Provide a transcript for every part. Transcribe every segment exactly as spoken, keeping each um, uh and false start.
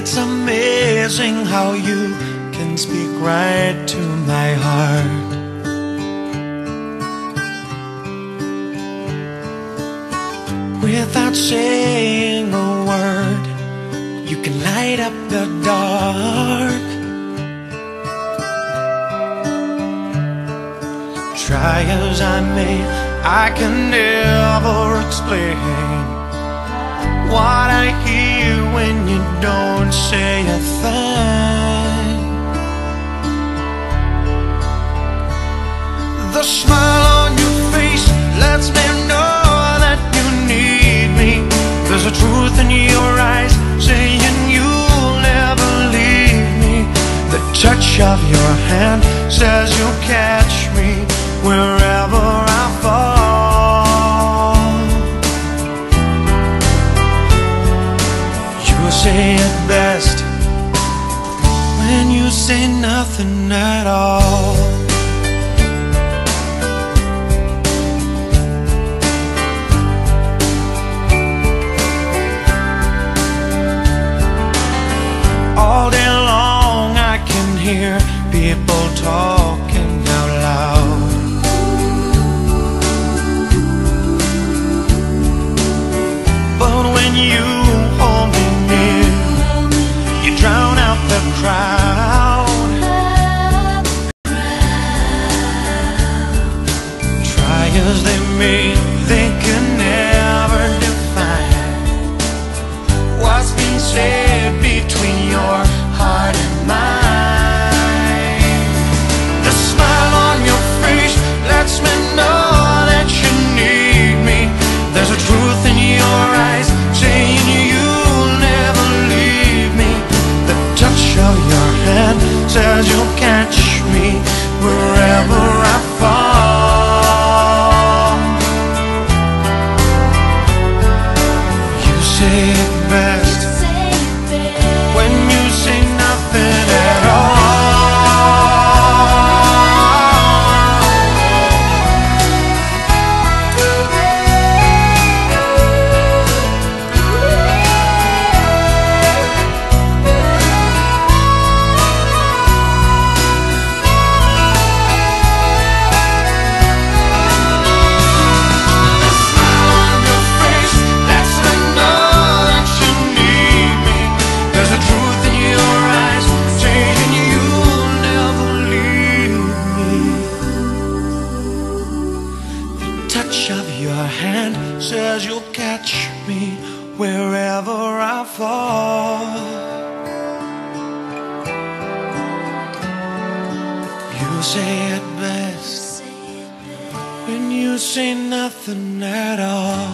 It's amazing how you can speak right to my heart. Without saying a word, you can light up the dark. Try as I may, I can never explain what I hear when you don't say a thing. The smile on your face lets me know that you need me. There's a truth in your eyes saying you'll never leave me. The touch of your hand says you'll catch me wherever I fall. You say it best when you say nothing at all. All day long I can hear people talking out loud. But when you hold me near, you drown out the crowd. Try as they may, they can never define what's being said between your heart and mine. The smile on your face lets me know that you need me. There's a truth in your eyes saying you'll never leave me. The touch of your hand says you'll catch me wherever I fall. You say it best when you say nothing at all. Says you'll catch me wherever I fall. You say it best when you say nothing at all.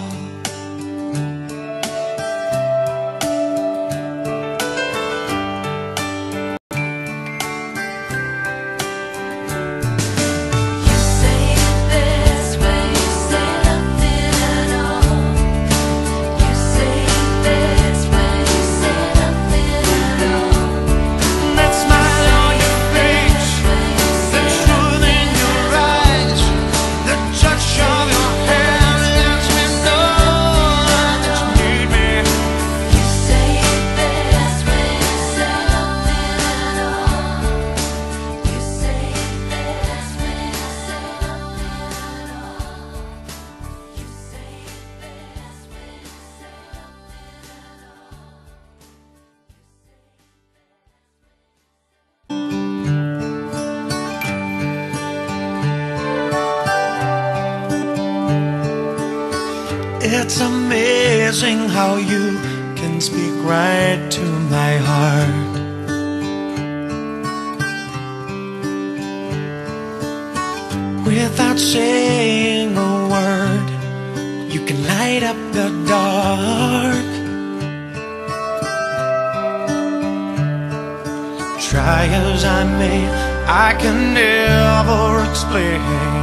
It's amazing how you can speak right to my heart. Without saying a word, you can light up the dark. Try as I may, I can never explain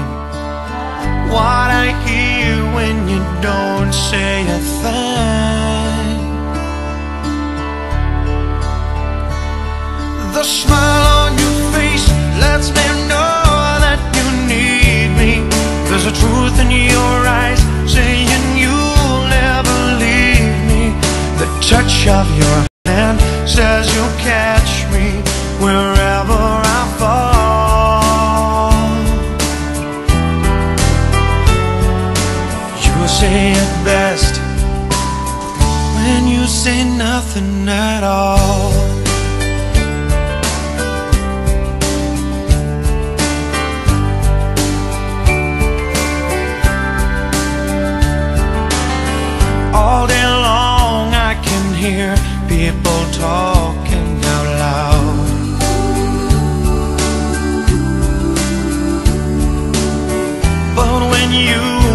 what I hear when you don't say a thing. The smile on your face lets me know that you need me. There's a truth in your eyes saying you'll never leave me. The touch of your hand says say it best when you say nothing at all. All day long I can hear people talking out loud. But when you